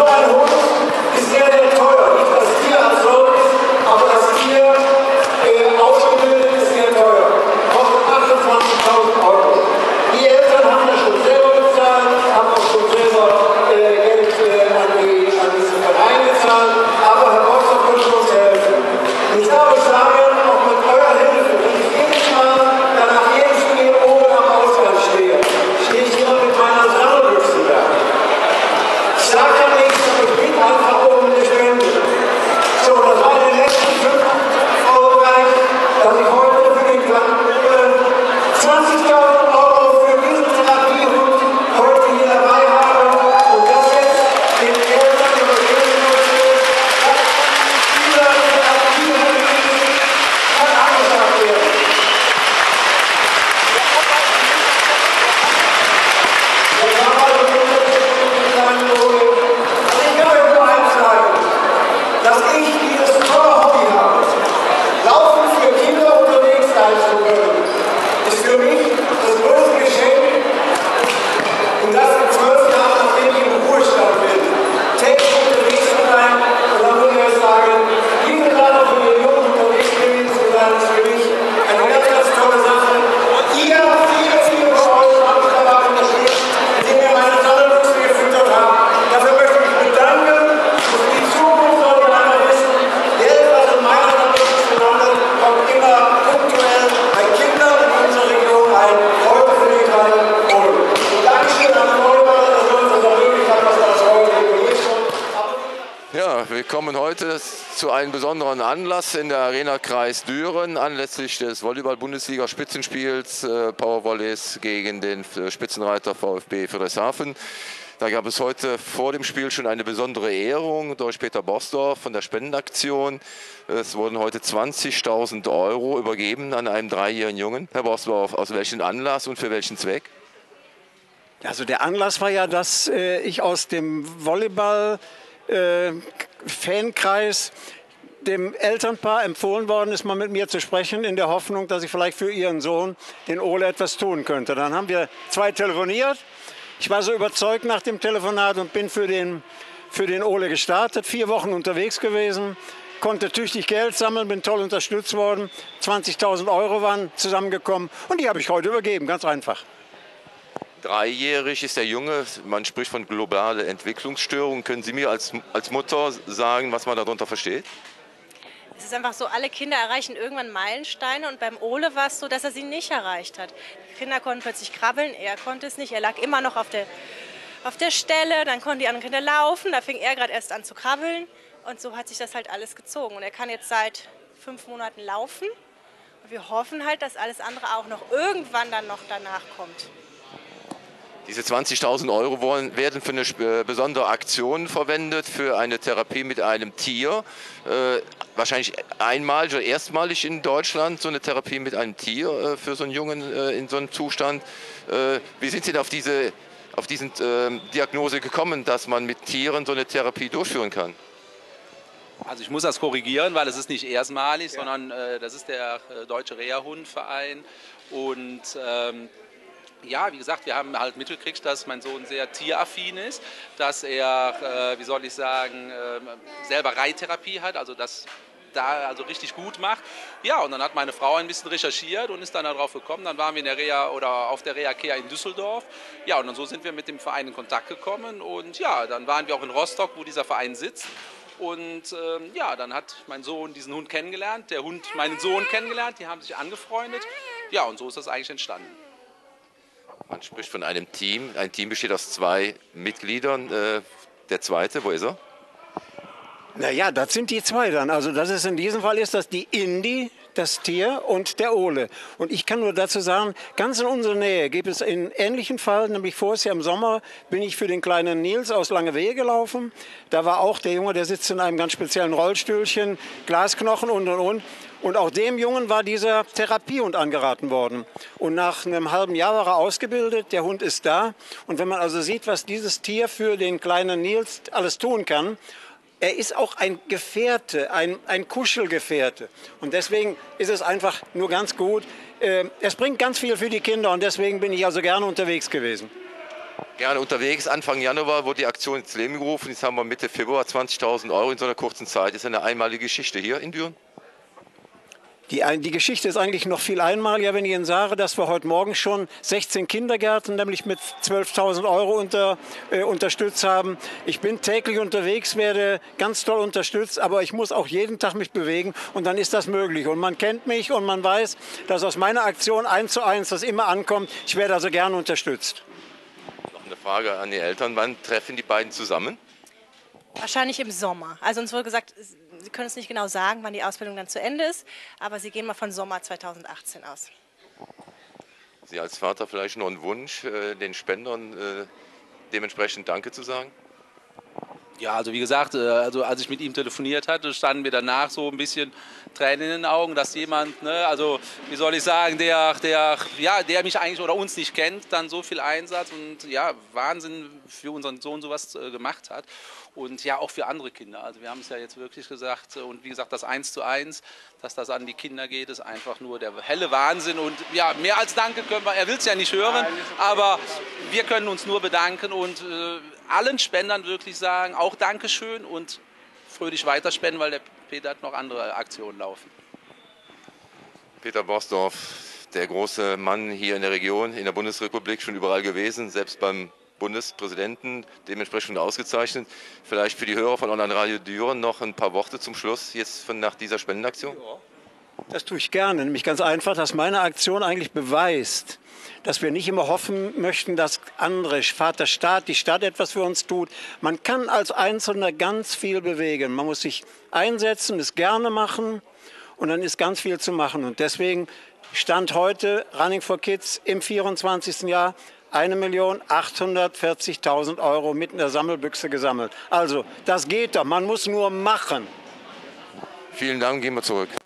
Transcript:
so ein Hund ist sehr, sehr teuer. Nicht das Tier als solches, aber das Tier ausgebildet ist sehr teuer. Kostet 28.000 Euro. Die Eltern haben das schon selber bezahlt, haben auch schon selber Geld an diesen Verein gezahlt, aber Herr Boxer könnte uns helfen. Und ich darf euch sagen, auch mit eurer Hilfe, wenn ich jedes Mal nach jedem Spiel oben am Ausgang stehe, stehe ich immer mit meiner Sammelbüchse da. Ich sage dann nichts, aber ich bin einfach oben in der Spende. So, das war in den letzten 5 Euro reich, dass ich heute für den kleinen 20.000 Euro für diesen Therapiehund heute hier dabei habe und das jetzt den Eltern übergeben möchte, dass dieser Therapiehund kann angesagt werden. Das war also mit kleinen Ole. Also ich kann euch nur eins sagen, dass ich dieses tolle Hobby habe, Laufen für Kinder unterwegs sein zu können, ist für mich das größte Geschenk. Und das in 12 Jahren, nachdem ich im Ruhestand bin, täglich unterwegs zu sein. Und dann würde ich sagen, diese gerade für den Jungen unterwegs gewesen zu sein, ist für mich eine ganz, ganz tolle Sache. Ihr, viele von euch habe ich dabei unterstützt, indem ihr meine Sammelbüchse gefüttert habt. Dafür möchte ich mich bedanken. Und die Zukunft soll die anderen wissen, Geld, was in meiner Sammelbüchse landet, kommt immer punktuell bei Kindern in unserer Region ein. Heute für den kleinen Ole. Dankeschön an Volleyball, dass er uns das ermöglicht hat, dass er das heute hier schon. Ja, wir kommen heute zu einem besonderen Anlass in der Arena Kreis Düren, anlässlich des Volleyball-Bundesliga-Spitzenspiels Powervolleys gegen den Spitzenreiter VfB Friedrichshafen. Da gab es heute vor dem Spiel schon eine besondere Ehrung durch Peter Borsdorf von der Spendenaktion. Es wurden heute 20.000 Euro übergeben an einen 3-jährigen Jungen. Herr Borsdorf, aus welchem Anlass und für welchen Zweck? Also der Anlass war ja, dass ich aus dem Volleyball-Fankreis dem Elternpaar empfohlen worden ist, mal mit mir zu sprechen, in der Hoffnung, dass ich vielleicht für ihren Sohn, den Ole, etwas tun könnte. Dann haben wir 2 telefoniert. Ich war so überzeugt nach dem Telefonat und bin für den Ole gestartet, 4 Wochen unterwegs gewesen, konnte tüchtig Geld sammeln, bin toll unterstützt worden. 20.000 Euro waren zusammengekommen und die habe ich heute übergeben, ganz einfach. 3-jährig ist der Junge, man spricht von globaler Entwicklungsstörung. Können Sie mir als Mutter sagen, was man darunter versteht? Es ist einfach so, alle Kinder erreichen irgendwann Meilensteine und beim Ole war es so, dass er sie nicht erreicht hat. Die Kinder konnten plötzlich krabbeln, er konnte es nicht, er lag immer noch auf der Stelle, dann konnten die anderen Kinder laufen, da fing er gerade erst an zu krabbeln und so hat sich das halt alles gezogen. Und er kann jetzt seit 5 Monaten laufen und wir hoffen halt, dass alles andere auch noch irgendwann dann noch danach kommt. Diese 20.000 Euro werden für eine besondere Aktion verwendet, für eine Therapie mit einem Tier. Wahrscheinlich einmalig oder erstmalig in Deutschland so eine Therapie mit einem Tier für so einen Jungen in so einem Zustand. Wie sind Sie denn auf diese Diagnose gekommen, dass man mit Tieren so eine Therapie durchführen kann? Also ich muss das korrigieren, weil es ist nicht erstmalig, sondern das ist der Deutsche Reha-Hund-Verein und ja, wie gesagt, wir haben halt mitgekriegt, dass mein Sohn sehr tieraffin ist, dass er, wie soll ich sagen, selber Reittherapie hat, also das da also richtig gut macht. Ja, und dann hat meine Frau ein bisschen recherchiert und ist dann darauf gekommen. Dann waren wir in der Reha oder auf der Reha Kea in Düsseldorf. Ja, und dann so sind wir mit dem Verein in Kontakt gekommen. Und ja, dann waren wir auch in Rostock, wo dieser Verein sitzt. Und ja, dann hat mein Sohn diesen Hund kennengelernt, der Hund meinen Sohn kennengelernt, die haben sich angefreundet. Ja, und so ist das eigentlich entstanden. Man spricht von einem Team. Ein Team besteht aus 2 Mitgliedern. Der zweite, wo ist er? Naja, das sind die 2 dann. Also das ist in diesem Fall ist das die Indy, das Tier und der Ole. Und ich kann nur dazu sagen, ganz in unserer Nähe gibt es einen ähnlichen Fall, nämlich voriges Jahr im Sommer bin ich für den kleinen Nils aus Langewehe gelaufen. Da war auch der Junge, der sitzt in einem ganz speziellen Rollstühlchen, Glasknochen und. Und auch dem Jungen war dieser Therapiehund angeraten worden. Und nach einem halben Jahr war er ausgebildet, der Hund ist da. Und wenn man also sieht, was dieses Tier für den kleinen Nils alles tun kann, er ist auch ein Gefährte, ein Kuschelgefährte. Und deswegen ist es einfach nur ganz gut. Es bringt ganz viel für die Kinder und deswegen bin ich also gerne unterwegs gewesen. Gerne unterwegs. Anfang Januar wurde die Aktion ins Leben gerufen. Jetzt haben wir Mitte Februar 20.000 Euro in so einer kurzen Zeit. Das ist eine einmalige Geschichte hier in Düren. Die Geschichte ist eigentlich noch viel einmaliger, wenn ich Ihnen sage, dass wir heute Morgen schon 16 Kindergärten, nämlich mit 12.000 Euro unterstützt haben. Ich bin täglich unterwegs, werde ganz toll unterstützt, aber ich muss auch jeden Tag mich bewegen und dann ist das möglich. Und man kennt mich und man weiß, dass aus meiner Aktion 1:1 das immer ankommt. Ich werde also gerne unterstützt. Noch eine Frage an die Eltern. Wann treffen die beiden zusammen? Wahrscheinlich im Sommer. Also uns wurde gesagt, Sie können es nicht genau sagen, wann die Ausbildung dann zu Ende ist, aber Sie gehen mal von Sommer 2018 aus. Sie als Vater vielleicht noch einen Wunsch, den Spendern dementsprechend Danke zu sagen? Ja, also wie gesagt, also als ich mit ihm telefoniert hatte, standen mir danach so ein bisschen Tränen in den Augen, dass jemand, ne, also wie soll ich sagen, der mich eigentlich oder uns nicht kennt, dann so viel Einsatz und ja, Wahnsinn für unseren Sohn sowas gemacht hat. Und ja, auch für andere Kinder. Also wir haben es ja jetzt wirklich gesagt und wie gesagt, das 1:1, dass das an die Kinder geht, ist einfach nur der helle Wahnsinn. Und ja, mehr als Danke können wir, er will es ja nicht hören, aber wir können uns nur bedanken und allen Spendern wirklich sagen, auch Dankeschön und fröhlich weiterspenden, weil der Peter hat noch andere Aktionen laufen. Peter Borsdorf, der große Mann hier in der Region, in der Bundesrepublik, schon überall gewesen, selbst beim Bundespräsidenten, dementsprechend ausgezeichnet. Vielleicht für die Hörer von Online Radio Düren noch ein paar Worte zum Schluss jetzt nach dieser Spendenaktion? Das tue ich gerne, nämlich ganz einfach, dass meine Aktion eigentlich beweist, dass wir nicht immer hoffen möchten, dass andere, Vater Staat, die Stadt etwas für uns tut. Man kann als Einzelner ganz viel bewegen. Man muss sich einsetzen, es gerne machen und dann ist ganz viel zu machen. Und deswegen stand heute Running for Kids im 24. Jahr 1.840.000 Euro mit in der Sammelbüchse gesammelt. Also, das geht doch, man muss nur machen. Vielen Dank, gehen wir zurück.